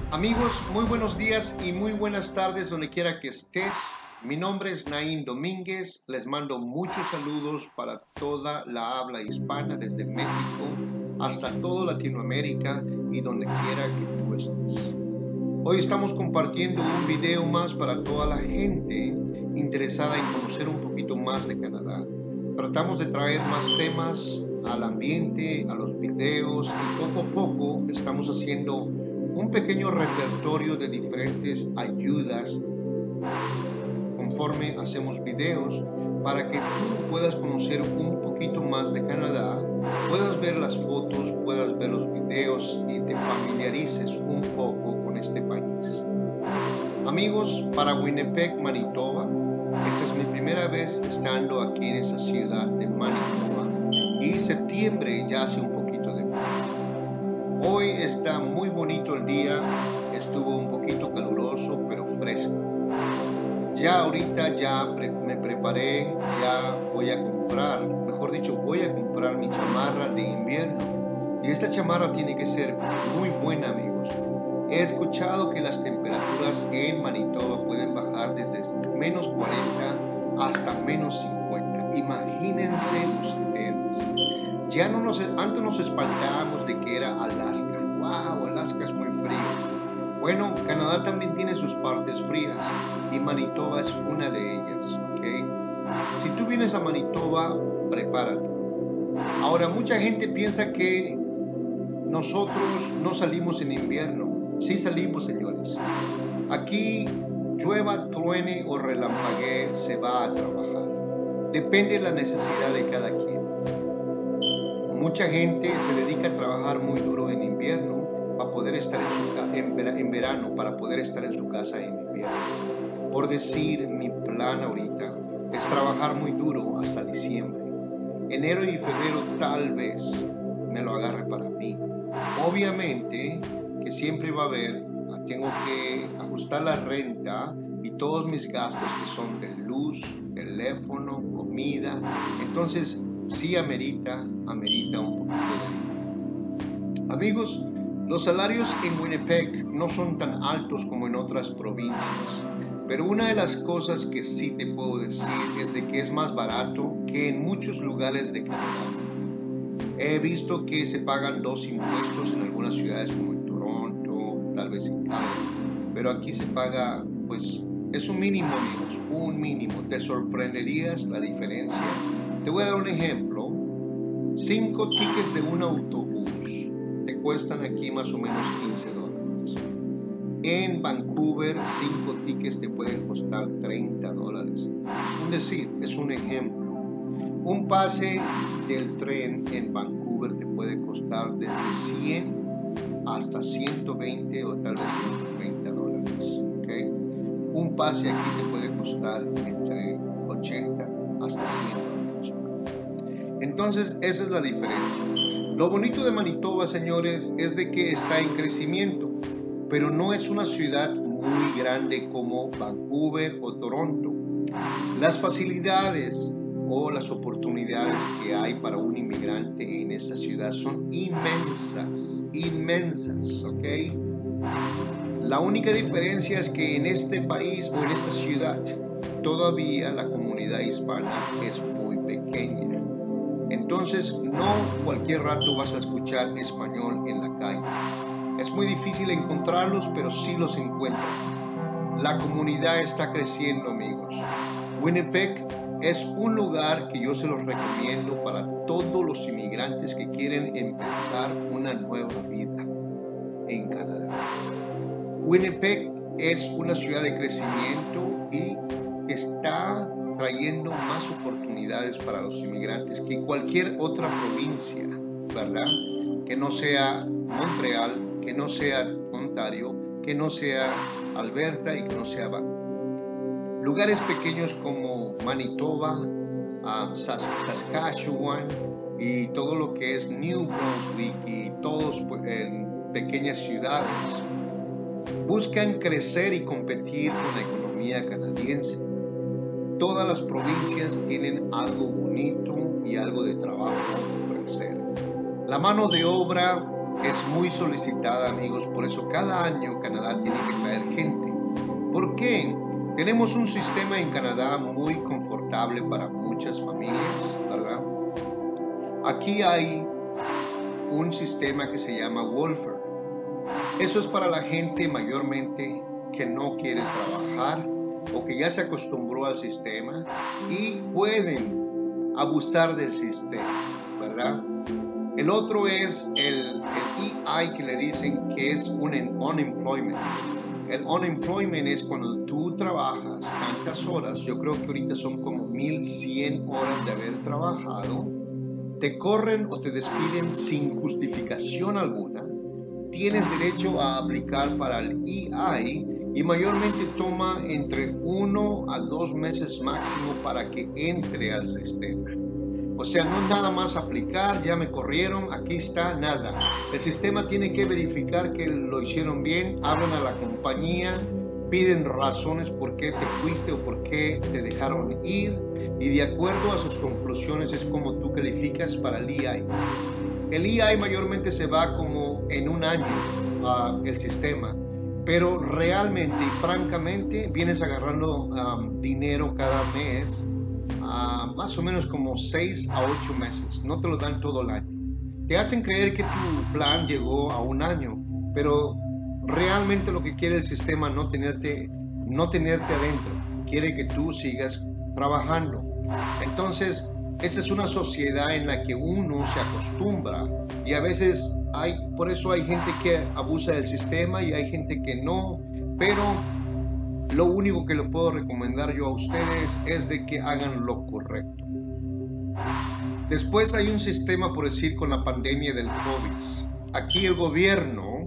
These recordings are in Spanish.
Amigos, muy buenos días y muy buenas tardes donde quiera que estés. Mi nombre es Naín Domínguez. Les mando muchos saludos para toda la habla hispana, desde México hasta toda Latinoamérica y donde quiera que tú estés. Hoy estamos compartiendo un video más para toda la gente interesada en conocer un poquito más de Canadá. Tratamos de traer más temas al ambiente, a los videos, y poco a poco estamos haciendo un pequeño repertorio de diferentes ayudas conforme hacemos videos para que tú puedas conocer un poquito más de Canadá, puedas ver las fotos, puedas ver los videos y te familiarices un poco con este país. Amigos, para Winnipeg, Manitoba, esta es mi primera vez estando aquí en esa ciudad de Manitoba y septiembre ya hace un poquito de frío. Hoy está muy bonito el día, estuvo un poquito caluroso pero fresco. Ya ahorita me preparé, ya voy a comprar, mejor dicho, voy a comprar mi chamarra de invierno. Y esta chamarra tiene que ser muy buena, amigos. He escuchado que las temperaturas en Manitoba pueden bajar desde menos 40 hasta menos 50. Imagínense ustedes. Antes nos espantábamos de que era Alaska. ¡Wow! Alaska es muy frío. Bueno, Canadá también tiene sus partes frías y Manitoba es una de ellas, ¿ok? Si tú vienes a Manitoba, prepárate. Ahora, mucha gente piensa que nosotros no salimos en invierno. Sí salimos, señores. Aquí, llueva, truene o relampaguee, se va a trabajar. Depende de la necesidad de cada quien. Mucha gente se dedica a trabajar muy duro en invierno para poder estar en verano, para poder estar en su casa en invierno. Por decir, mi plan ahorita es trabajar muy duro hasta diciembre. Enero y febrero tal vez me lo agarre para mí. Obviamente que siempre va a haber, tengo que ajustar la renta y todos mis gastos que son de luz, teléfono, comida. Entonces sí amerita un poquito de dinero. Amigos, los salarios en Winnipeg no son tan altos como en otras provincias, pero una de las cosas que sí te puedo decir es de que es más barato que en muchos lugares de Canadá. He visto que se pagan 2 impuestos en algunas ciudades como en Toronto, tal vez en Calgary, pero aquí se paga, pues, es un mínimo, amigos, un mínimo. Te sorprenderías la diferencia. Te voy a dar un ejemplo. 5 tickets de un autobús te cuestan aquí más o menos $15. En Vancouver, 5 tickets te pueden costar $30. Es decir, es un ejemplo. Un pase del tren en Vancouver te puede costar desde 100 hasta 120 o tal vez $130. ¿Okay? Un pase aquí te puede costar entre 80 hasta 100 $. Entonces, esa es la diferencia. Lo bonito de Manitoba, señores, es de que está en crecimiento, pero no es una ciudad muy grande como Vancouver o Toronto. Las facilidades o las oportunidades que hay para un inmigrante en esta ciudad son inmensas, ¿ok? La única diferencia es que en este país o en esta ciudad todavía la comunidad hispana es muy pequeña. Entonces, no cualquier rato vas a escuchar español en la calle. Es muy difícil encontrarlos, pero sí los encuentras. La comunidad está creciendo, amigos. Winnipeg es un lugar que yo se los recomiendo para todos los inmigrantes que quieren empezar una nueva vida en Canadá. Winnipeg es una ciudad de crecimiento y está trayendo más oportunidades para los inmigrantes que cualquier otra provincia, ¿verdad? Que no sea Montreal, que no sea Ontario, que no sea Alberta y que no sea Vancouver. Lugares pequeños como Manitoba, Saskatchewan y todo lo que es New Brunswick y todos en pequeñas ciudades buscan crecer y competir con la economía canadiense. Todas las provincias tienen algo bonito y algo de trabajo por ofrecer. La mano de obra es muy solicitada, amigos. Por eso cada año Canadá tiene que traer gente. ¿Por qué? Tenemos un sistema en Canadá muy confortable para muchas familias, ¿verdad? Aquí hay un sistema que se llama welfare. Eso es para la gente mayormente que no quiere trabajar o que ya se acostumbró al sistema y pueden abusar del sistema, ¿verdad? El otro es el EI, que le dicen que es un unemployment. El unemployment es cuando tú trabajas tantas horas, yo creo que ahorita son como 1100 horas de haber trabajado, te corren o te despiden sin justificación alguna, tienes derecho a aplicar para el EI y mayormente toma entre 1 a 2 meses máximo para que entre al sistema. O sea, no es nada más aplicar, ya me corrieron, aquí está, nada. El sistema tiene que verificar que lo hicieron bien, hablan a la compañía, piden razones por qué te fuiste o por qué te dejaron ir, y de acuerdo a sus conclusiones es como tú calificas para el EI. El EI mayormente se va como en un año el sistema, pero realmente y francamente vienes agarrando dinero cada mes, más o menos como 6 a 8 meses, no te lo dan todo el año. Te hacen creer que tu plan llegó a un año, pero realmente lo que quiere el sistema no tenerte adentro, quiere que tú sigas trabajando. Entonces, esta es una sociedad en la que uno se acostumbra y a veces por eso hay gente que abusa del sistema y hay gente que no, pero lo único que le puedo recomendar yo a ustedes es de que hagan lo correcto. Después hay un sistema, por decir, con la pandemia del COVID. Aquí el gobierno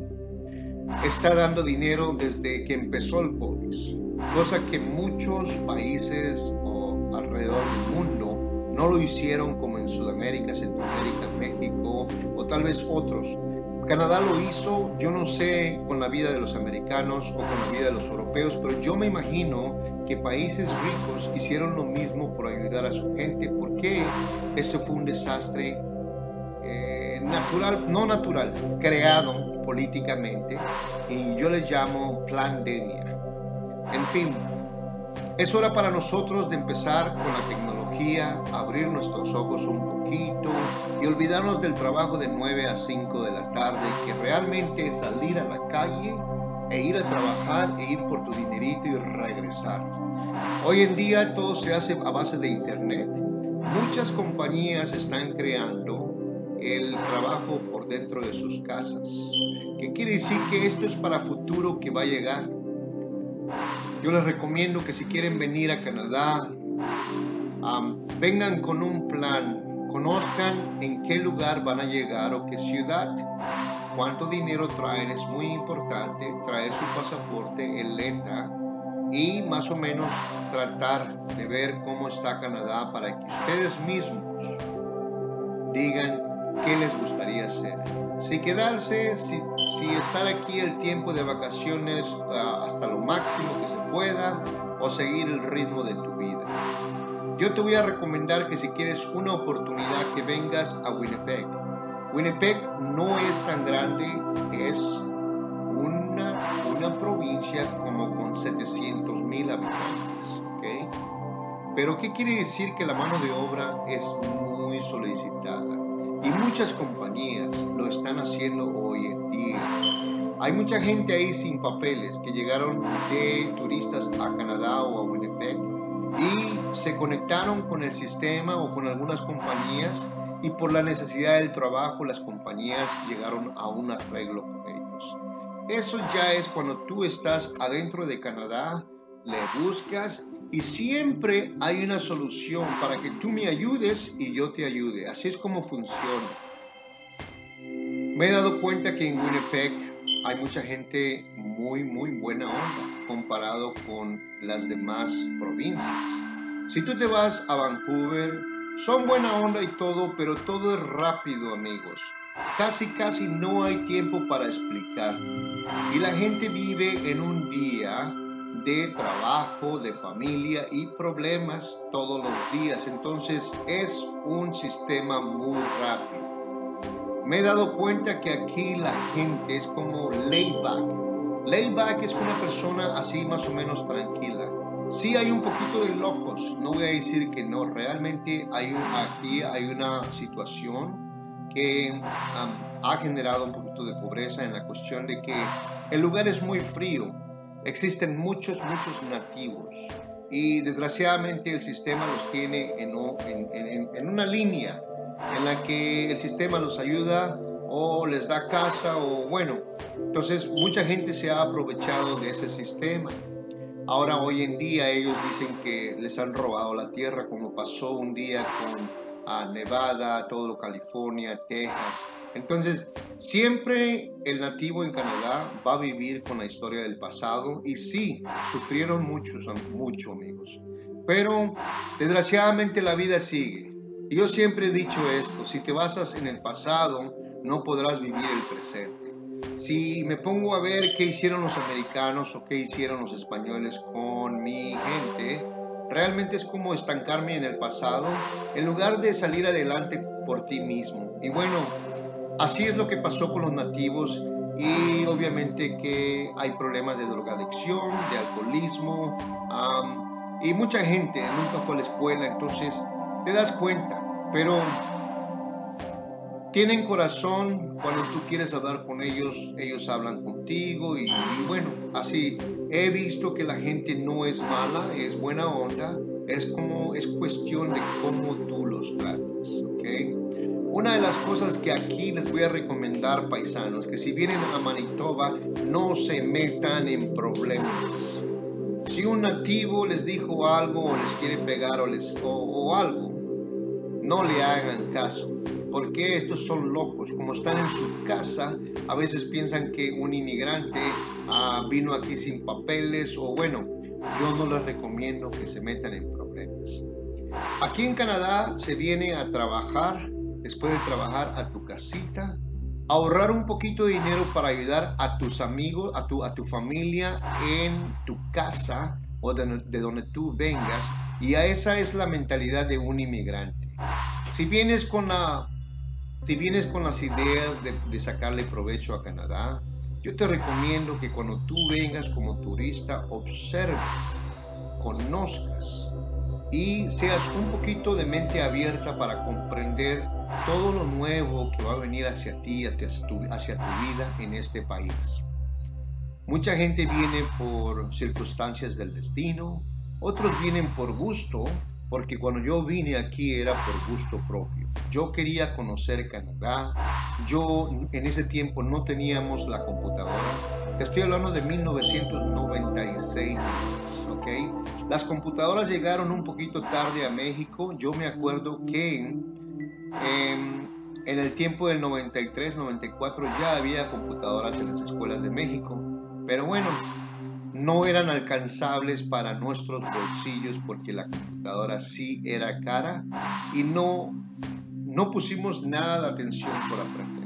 está dando dinero desde que empezó el COVID, cosa que muchos países alrededor del mundo no lo hicieron, como en Sudamérica, Centroamérica, México o tal vez otros. Canadá lo hizo, yo no sé con la vida de los americanos o con la vida de los europeos, pero yo me imagino que países ricos hicieron lo mismo por ayudar a su gente, porque esto fue un desastre creado políticamente, y yo le llamo pandemia. En fin, es hora para nosotros de empezar con la tecnología, abrir nuestros ojos un poquito y olvidarnos del trabajo de 9 a 5 de la tarde, que realmente es salir a la calle e ir a trabajar e ir por tu dinerito y regresar. Hoy en día todo se hace a base de internet. Muchas compañías están creando el trabajo por dentro de sus casas. ¿Qué quiere decir? Que esto es para futuro que va a llegar. Yo les recomiendo que si quieren venir a Canadá, vengan con un plan, conozcan en qué lugar van a llegar o qué ciudad, cuánto dinero traen, es muy importante traer su pasaporte, el ETA, y más o menos tratar de ver cómo está Canadá para que ustedes mismos digan qué les gustaría hacer. Si quedarse, si estar aquí el tiempo de vacaciones hasta lo máximo que se pueda, o seguir el ritmo de tu vida. Yo te voy a recomendar que si quieres una oportunidad, que vengas a Winnipeg. Winnipeg no es tan grande, es una provincia como con 700,000 habitantes, ¿okay? Pero ¿qué quiere decir? Que la mano de obra es muy solicitada y muchas compañías lo están haciendo hoy en día. Hay mucha gente ahí sin papeles que llegaron de turistas a Canadá o a Winnipeg y se conectaron con el sistema o con algunas compañías, y por la necesidad del trabajo las compañías llegaron a un arreglo con ellos. Eso ya es cuando tú estás adentro de Canadá, le buscas y siempre hay una solución para que tú me ayudes y yo te ayude. Así es como funciona. Me he dado cuenta que en Winnipeg hay mucha gente muy buena onda comparado con las demás provincias. Si tú te vas a Vancouver, son buena onda y todo, pero todo es rápido, amigos. Casi no hay tiempo para explicar. Y la gente vive en un día de trabajo, de familia y problemas todos los días. Entonces es un sistema muy rápido. me he dado cuenta que aquí la gente es como laid back. Laid back es una persona así más o menos tranquila. Sí hay un poquito de locos, no voy a decir que no, realmente aquí hay una situación que ha generado un poquito de pobreza en la cuestión de que el lugar es muy frío, existen muchos nativos y desgraciadamente el sistema los tiene en una línea en la que el sistema los ayuda o les da casa o bueno, entonces mucha gente se ha aprovechado de ese sistema. Ahora hoy en día ellos dicen que les han robado la tierra, como pasó un día con Nevada, todo California, Texas. Entonces siempre el nativo en Canadá va a vivir con la historia del pasado y sí, sufrieron mucho amigos, pero desgraciadamente la vida sigue. Y yo siempre he dicho esto, si te basas en el pasado no podrás vivir el presente. Si me pongo a ver qué hicieron los americanos o qué hicieron los españoles con mi gente, realmente es como estancarme en el pasado en lugar de salir adelante por ti mismo. Y bueno, así es lo que pasó con los nativos y obviamente que hay problemas de drogadicción, de alcoholismo y mucha gente nunca fue a la escuela, entonces te das cuenta, pero tienen corazón, cuando tú quieres hablar con ellos, ellos hablan contigo y bueno, así he visto que la gente no es mala, es buena onda, es cuestión de cómo tú los tratas, ¿ok? Una de las cosas que aquí les voy a recomendar, paisanos, que si vienen a Manitoba, no se metan en problemas. Si un nativo les dijo algo o les quiere pegar o algo, no le hagan caso. Porque estos son locos, como están en su casa, a veces piensan que un inmigrante vino aquí sin papeles o bueno, yo no les recomiendo que se metan en problemas. Aquí en Canadá se viene a trabajar, después de trabajar a tu casita, ahorrar un poquito de dinero para ayudar a tus amigos, a tu familia en tu casa o de donde tú vengas, y esa es la mentalidad de un inmigrante. Si vienes con las ideas de sacarle provecho a Canadá, yo te recomiendo que cuando tú vengas como turista, observes, conozcas y seas un poquito de mente abierta para comprender todo lo nuevo que va a venir hacia ti, hacia tu vida en este país. Mucha gente viene por circunstancias del destino, otros vienen por gusto, porque cuando yo vine aquí era por gusto propio. Yo quería conocer Canadá. Yo en ese tiempo no teníamos la computadora. Estoy hablando de 1996, ¿ok? Las computadoras llegaron un poquito tarde a México. Yo me acuerdo que en el tiempo del 93, 94 ya había computadoras en las escuelas de México. Pero bueno, no eran alcanzables para nuestros bolsillos porque la computadora sí era cara y no pusimos nada de atención por aprender.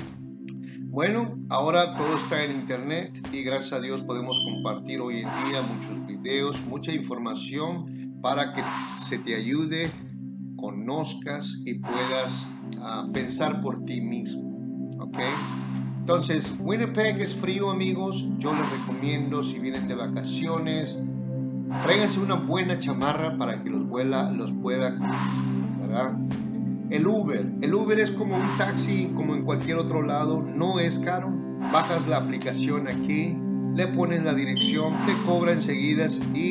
Bueno, ahora todo está en internet y gracias a Dios podemos compartir hoy en día muchos videos, mucha información para que se te ayude, conozcas y puedas pensar por ti mismo, ¿ok? Entonces, Winnipeg es frío, amigos. Yo les recomiendo, si vienen de vacaciones, tráiganse una buena chamarra para que los pueda, ¿verdad? El Uber es como un taxi, como en cualquier otro lado, no es caro. Bajas la aplicación aquí, le pones la dirección, te cobra enseguida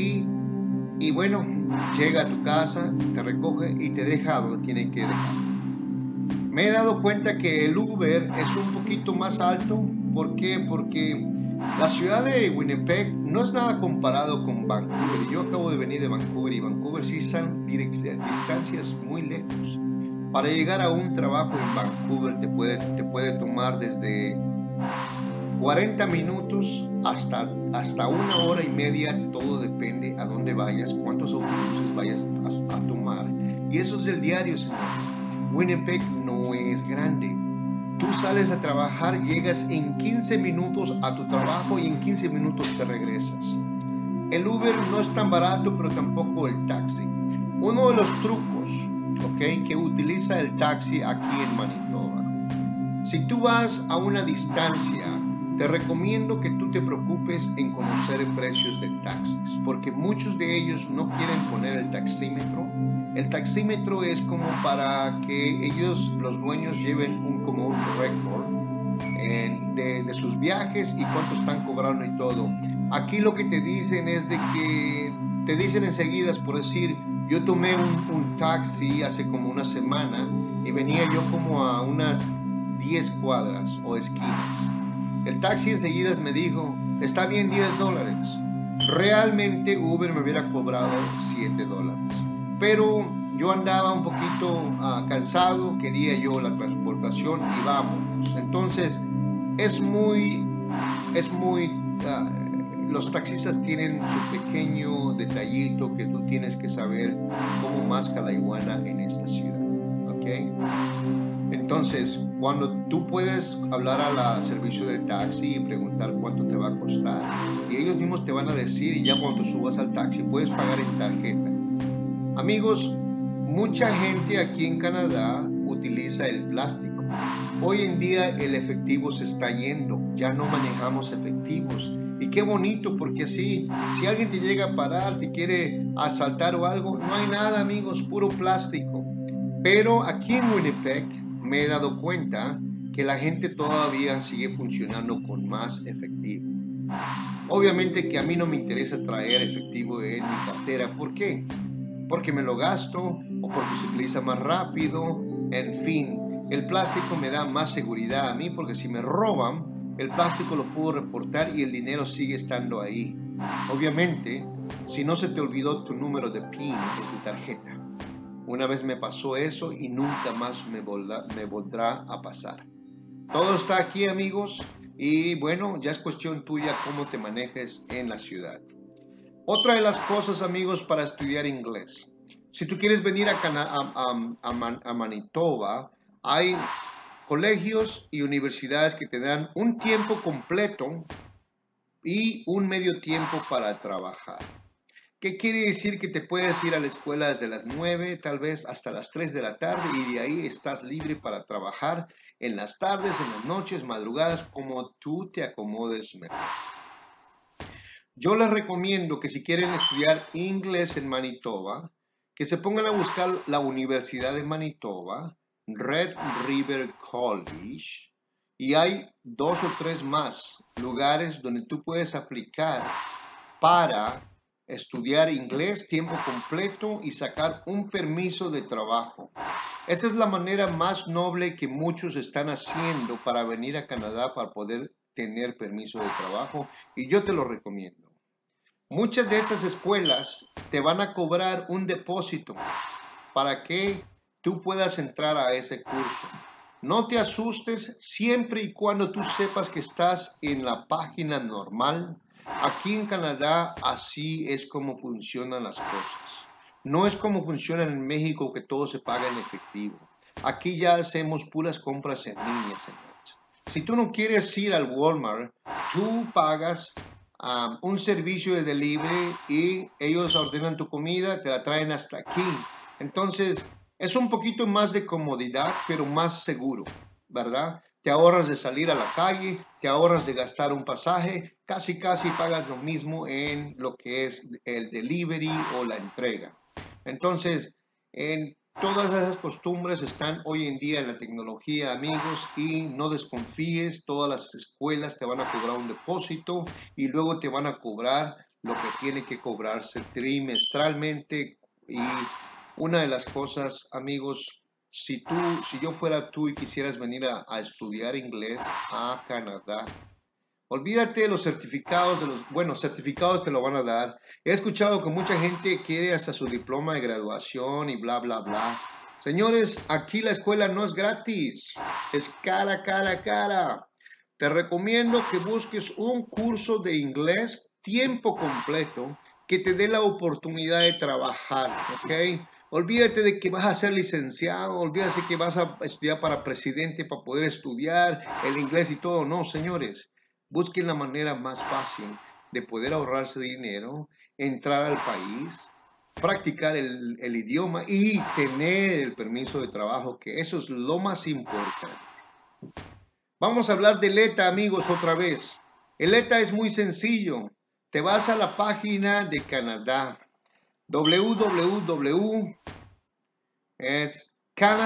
y bueno, llega a tu casa, te recoge y te deja donde tiene que dejar. Me he dado cuenta que el Uber es un poquito más alto. ¿Por qué? Porque la ciudad de Winnipeg no es nada comparado con Vancouver. Yo acabo de venir de Vancouver y Vancouver sí están distancias muy lejos. Para llegar a un trabajo en Vancouver te puede tomar desde 40 minutos hasta 1 hora y media. Todo depende a dónde vayas, cuántos autobuses vayas a tomar. Y eso es el diario, señor. Winnipeg no es grande. Tú sales a trabajar, llegas en 15 minutos a tu trabajo y en 15 minutos te regresas. El Uber no es tan barato, pero tampoco el taxi. Uno de los trucos, ¿ok?, que utiliza el taxi aquí en Manitoba. Si tú vas a una distancia, te recomiendo que tú te preocupes en conocer precios de taxis, porque muchos de ellos no quieren poner el taxímetro. El taxímetro es como para que ellos, los dueños, lleven como un récord de sus viajes y cuánto están cobrando y todo. Aquí lo que te dicen es de que te dicen enseguida, por decir, yo tomé un taxi hace como una semana y venía yo como a unas 10 cuadras o esquinas. El taxi enseguida me dijo, está bien $10. Realmente Uber me hubiera cobrado $7. Pero yo andaba un poquito cansado, quería yo la transportación y vámonos. Entonces, los taxistas tienen su pequeño detallito que tú tienes que saber cómo masca la iguana en esta ciudad, ¿ok? Entonces, cuando tú puedes hablar al servicio de taxi y preguntar cuánto te va a costar, y ellos mismos te van a decir, y ya cuando subas al taxi puedes pagar en tarjeta. Amigos, mucha gente aquí en Canadá utiliza el plástico. Hoy en día el efectivo se está yendo, ya no manejamos efectivos. Y qué bonito, porque así, si alguien te llega a parar, te quiere asaltar o algo, no hay nada, amigos, puro plástico. Pero aquí en Winnipeg me he dado cuenta que la gente todavía sigue funcionando con más efectivo. Obviamente que a mí no me interesa traer efectivo en mi cartera. ¿Por qué? Porque me lo gasto o porque se utiliza más rápido. En fin, el plástico me da más seguridad a mí, porque si me roban, el plástico lo puedo reportar y el dinero sigue estando ahí. Obviamente, si no se te olvidó tu número de PIN de tu tarjeta. Una vez me pasó eso y nunca más me volverá a pasar. Todo está aquí, amigos, y bueno, ya es cuestión tuya cómo te manejes en la ciudad. Otra de las cosas, amigos, para estudiar inglés. Si tú quieres venir a Manitoba, hay colegios y universidades que te dan un tiempo completo y un medio tiempo para trabajar. ¿Qué quiere decir? Que te puedes ir a la escuela desde las 9, tal vez hasta las 3 de la tarde, y de ahí estás libre para trabajar en las tardes, en las noches, madrugadas, como tú te acomodes mejor. Yo les recomiendo que si quieren estudiar inglés en Manitoba, que se pongan a buscar la Universidad de Manitoba, Red River College, y hay 2 o 3 más lugares donde tú puedes aplicar para estudiar inglés tiempo completo y sacar un permiso de trabajo. Esa es la manera más noble que muchos están haciendo para venir a Canadá, para poder tener permiso de trabajo, y yo te lo recomiendo. Muchas de estas escuelas te van a cobrar un depósito para que tú puedas entrar a ese curso. No te asustes siempre y cuando tú sepas que estás en la página normal. Aquí en Canadá así es como funcionan las cosas. No es como funcionan en México, que todo se paga en efectivo. Aquí ya hacemos puras compras en línea, señores. Si tú no quieres ir al Walmart, tú pagas un servicio de delivery y ellos ordenan tu comida, te la traen hasta aquí. Entonces, es un poquito más de comodidad, pero más seguro, ¿verdad? Te ahorras de salir a la calle, te ahorras de gastar un pasaje, casi pagas lo mismo en lo que es el delivery o la entrega. Entonces, en todas esas costumbres están hoy en día en la tecnología, amigos, y no desconfíes. Todas las escuelas te van a cobrar un depósito y luego te van a cobrar lo que tiene que cobrarse trimestralmente. Y una de las cosas, amigos, si yo fuera tú y quisieras venir a estudiar inglés a Canadá, olvídate de los certificados, certificados te lo van a dar. He escuchado que mucha gente quiere hasta su diploma de graduación y bla, bla, bla. Señores, aquí la escuela no es gratis, es cara, cara, cara. Te recomiendo que busques un curso de inglés tiempo completo que te dé la oportunidad de trabajar, ¿ok? Olvídate de que vas a ser licenciado, olvídate que vas a estudiar para presidente para poder estudiar el inglés y todo. No, señores. Busquen la manera más fácil de poder ahorrarse dinero, entrar al país, practicar el idioma y tener el permiso de trabajo, que eso es lo más importante. Vamos a hablar del ETA, amigos, otra vez. El ETA es muy sencillo. Te vas a la página de Canadá, www. Es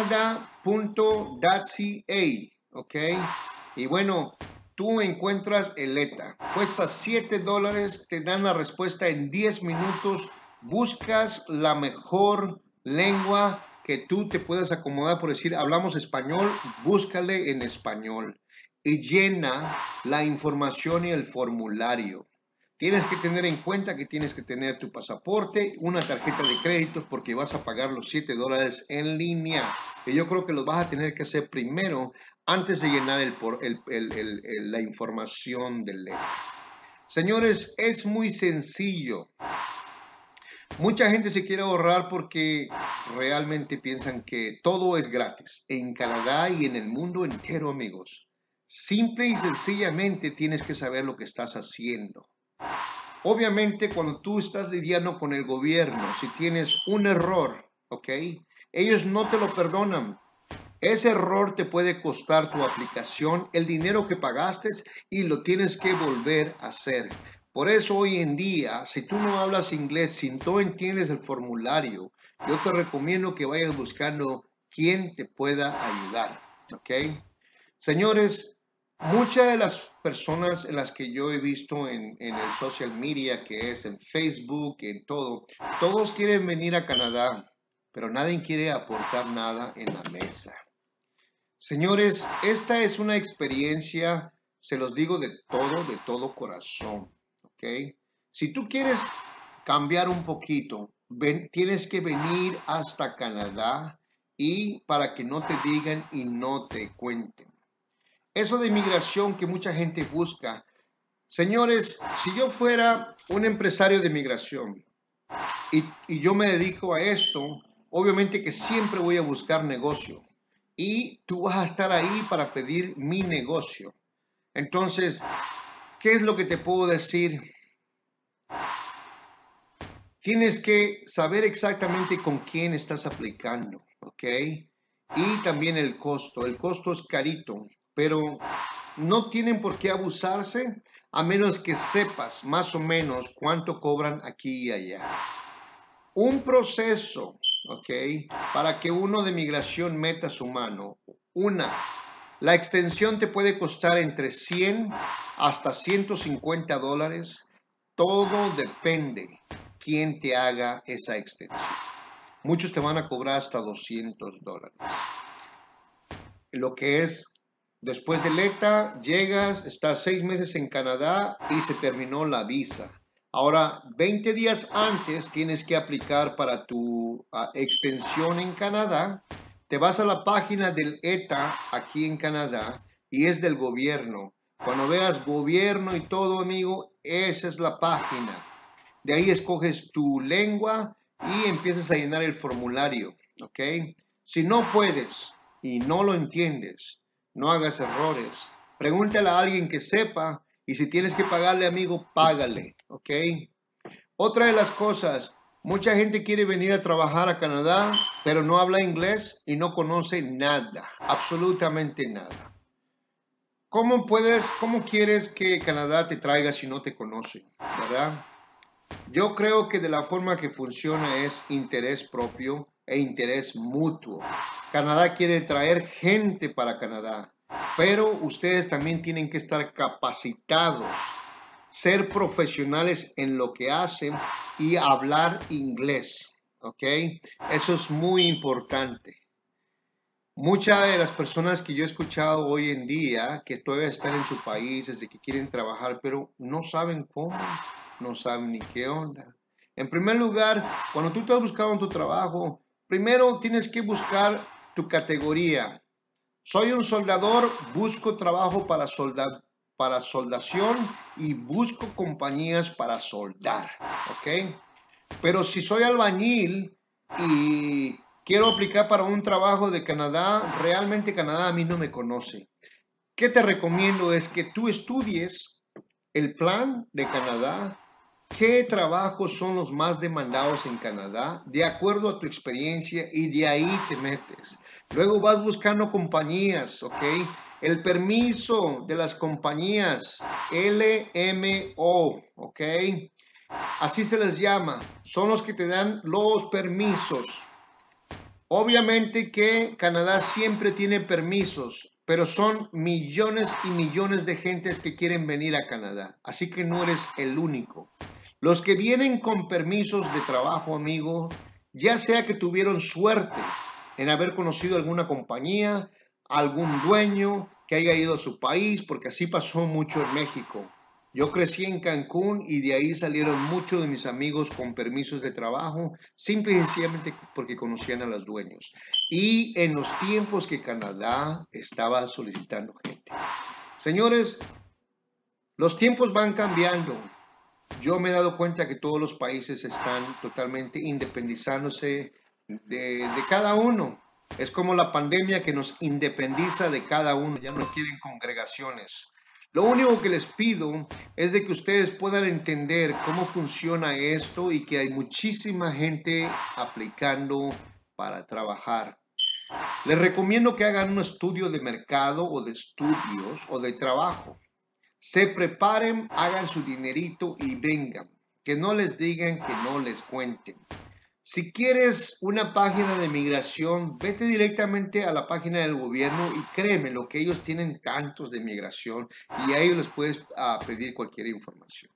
canada.ca, ¿ok? Y bueno, tú encuentras el ETA. Cuesta $7, te dan la respuesta en 10 minutos. Buscas la mejor lengua que tú te puedas acomodar, por decir, hablamos español, búscale en español y llena la información y el formulario. Tienes que tener en cuenta que tienes que tener tu pasaporte, una tarjeta de crédito, porque vas a pagar los $7 en línea. Y yo creo que lo vas a tener que hacer primero antes de llenar la información del ley. Señores, es muy sencillo. Mucha gente se quiere ahorrar porque realmente piensan que todo es gratis. En Canadá y en el mundo entero, amigos. Simple y sencillamente tienes que saber lo que estás haciendo. Obviamente, cuando tú estás lidiando con el gobierno, si tienes un error, ¿ok? Ellos no te lo perdonan. Ese error te puede costar tu aplicación, el dinero que pagaste y lo tienes que volver a hacer. Por eso hoy en día, si tú no hablas inglés, si no entiendes el formulario, yo te recomiendo que vayas buscando quien te pueda ayudar, ¿ok? Señores, muchas de las personas en las que yo he visto en el social media, que es en Facebook, en todo, todos quieren venir a Canadá, pero nadie quiere aportar nada en la mesa. Señores, esta es una experiencia, se los digo de todo corazón, ¿ok? Si tú quieres cambiar un poquito, tienes que venir hasta Canadá y para que no te digan y no te cuenten. Eso de migración que mucha gente busca. Señores, si yo fuera un empresario de migración y yo me dedico a esto, obviamente que siempre voy a buscar negocio. Y tú vas a estar ahí para pedir mi negocio. Entonces, ¿qué es lo que te puedo decir? Tienes que saber exactamente con quién estás aplicando, ¿ok? Y también el costo. El costo es carito, pero no tienen por qué abusarse a menos que sepas más o menos cuánto cobran aquí y allá. Un proceso, ¿ok? Para que uno de migración meta su mano. La extensión te puede costar entre 100 hasta $150. Todo depende quién te haga esa extensión. Muchos te van a cobrar hasta $200. Lo que es, después del ETA, llegas, estás 6 meses en Canadá y se terminó la visa. Ahora, 20 días antes tienes que aplicar para tu extensión en Canadá. Te vas a la página del ETA aquí en Canadá y es del gobierno. Cuando veas gobierno y todo, amigo, esa es la página. De ahí escoges tu lengua y empiezas a llenar el formulario, ¿ok? Si no puedes y no lo entiendes, no hagas errores. Pregúntale a alguien que sepa y si tienes que pagarle, amigo, págale, ¿ok? Otra de las cosas, mucha gente quiere venir a trabajar a Canadá, pero no habla inglés y no conoce nada, absolutamente nada. ¿Cómo quieres que Canadá te traiga si no te conoce, verdad? Yo creo que de la forma que funciona es interés propio e interés mutuo. Canadá quiere traer gente para Canadá, pero ustedes también tienen que estar capacitados, ser profesionales en lo que hacen y hablar inglés, ¿ok? Eso es muy importante. Muchas de las personas que yo he escuchado hoy en día que todavía están en sus países, de que quieren trabajar, pero no saben cómo, no saben ni qué onda. En primer lugar, cuando tú estás buscando tu trabajo, primero tienes que buscar tu categoría. Soy un soldador, busco trabajo para soldación y busco compañías para soldar, ¿ok? Pero si soy albañil y quiero aplicar para un trabajo de Canadá, realmente Canadá a mí no me conoce. ¿Qué te recomiendo? Es que tú estudies el plan de Canadá, ¿Qué trabajos son los más demandados en Canadá? De acuerdo a tu experiencia y de ahí te metes. Luego vas buscando compañías, ¿ok? El permiso de las compañías, LMO, ¿ok? Así se les llama. Son los que te dan los permisos. Obviamente que Canadá siempre tiene permisos, pero son millones y millones de gentes que quieren venir a Canadá. Así que no eres el único. Los que vienen con permisos de trabajo, amigo, ya sea que tuvieron suerte en haber conocido alguna compañía, algún dueño que haya ido a su país, porque así pasó mucho en México. Yo crecí en Cancún y de ahí salieron muchos de mis amigos con permisos de trabajo, simple y sencillamente porque conocían a los dueños. Y en los tiempos que Canadá estaba solicitando gente. Señores, los tiempos van cambiando. Yo me he dado cuenta que todos los países están totalmente independizándose de cada uno. Es como la pandemia que nos independiza de cada uno. Ya no quieren congregaciones. Lo único que les pido es de que ustedes puedan entender cómo funciona esto y que hay muchísima gente aplicando para trabajar. Les recomiendo que hagan un estudio de mercado o de estudios o de trabajo. Se preparen, hagan su dinerito y vengan. Que no les digan, que no les cuenten. Si quieres una página de migración, vete directamente a la página del gobierno y créeme, lo que ellos tienen tantos de migración y a ellos les puedes pedir cualquier información.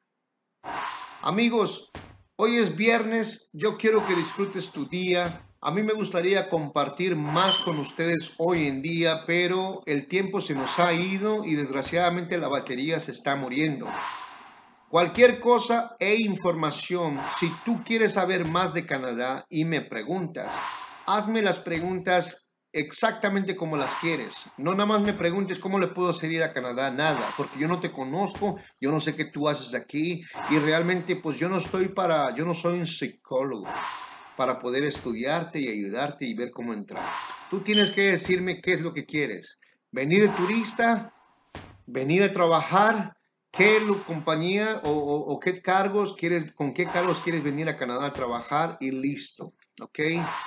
Amigos, hoy es viernes, yo quiero que disfrutes tu día. A mí me gustaría compartir más con ustedes hoy en día, pero el tiempo se nos ha ido y desgraciadamente la batería se está muriendo. Cualquier cosa e información, si tú quieres saber más de Canadá y me preguntas, hazme las preguntas exactamente como las quieres. No nada más me preguntes cómo le puedo seguir a Canadá, nada, porque yo no te conozco, yo no sé qué tú haces aquí y realmente pues yo no soy un psicólogo para poder estudiarte y ayudarte y ver cómo entrar. Tú tienes que decirme qué es lo que quieres. ¿Venir de turista? ¿Venir a trabajar? ¿Qué compañía o qué cargos quieres, con qué cargos quieres venir a Canadá a trabajar? Y listo, ¿ok?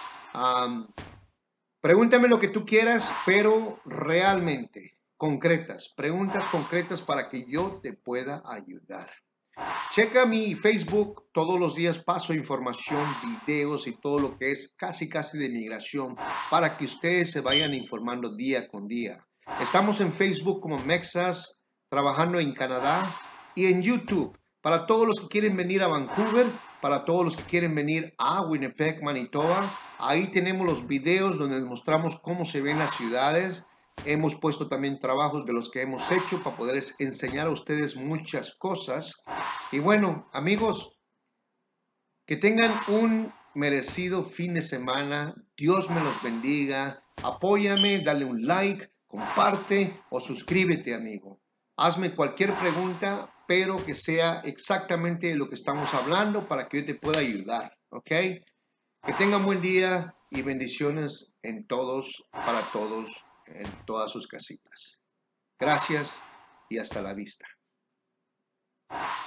Pregúntame lo que tú quieras, pero realmente concretas, preguntas concretas para que yo te pueda ayudar. Checa mi Facebook, todos los días paso información, videos y todo lo que es casi de migración para que ustedes se vayan informando día con día. Estamos en Facebook como Mexas, trabajando en Canadá y en YouTube para todos los que quieren venir a Vancouver, para todos los que quieren venir a Winnipeg, Manitoba. Ahí tenemos los videos donde les mostramos cómo se ven las ciudades. Hemos puesto también trabajos de los que hemos hecho para poderles enseñar a ustedes muchas cosas. Y bueno, amigos, que tengan un merecido fin de semana. Dios me los bendiga. Apóyame, dale un like, comparte o suscríbete, amigo. Hazme cualquier pregunta, pero que sea exactamente de lo que estamos hablando para que yo te pueda ayudar, ¿ok? Que tengan buen día y bendiciones en todos, para todos, en todas sus casitas. Gracias y hasta la vista.